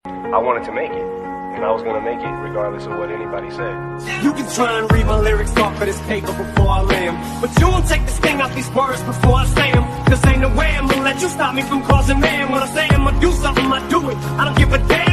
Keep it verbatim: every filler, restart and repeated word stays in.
I wanted to make it, and I was gonna make it regardless of what anybody said. You can try and read my lyrics off of this paper before I lay 'em, but you won't take the sting out these words before I say 'em. Cause ain't no way I'm gonna let you stop me from causing man. When I say I'm gonna do something, I do it. I don't give a damn.